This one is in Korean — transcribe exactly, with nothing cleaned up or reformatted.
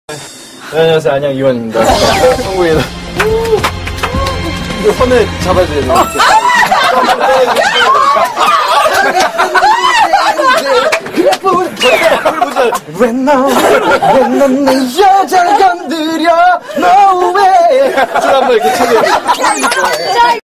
네, 안녕하세요. 안녕 이원입니다. 성국이다. 이거 손에 잡아줘야 돼. 왜넌 내 여자를 건드려? No way. 줄 한번 이렇게 차게.